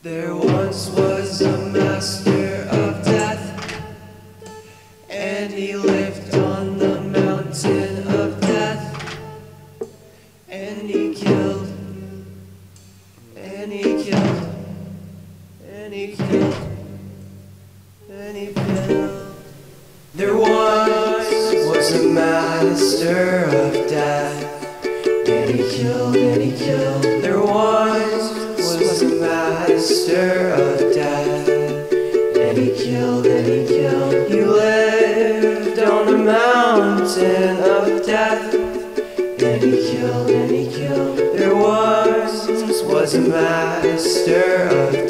There once was a master of death, and he lived on the mountain of death, and he killed, and he killed, and he killed, and he killed. There once was a master of death, and he killed, and he killed. There once was a master of death, and he killed, and he killed. He lived on the mountain of death, and he killed, and he killed. There once was a master of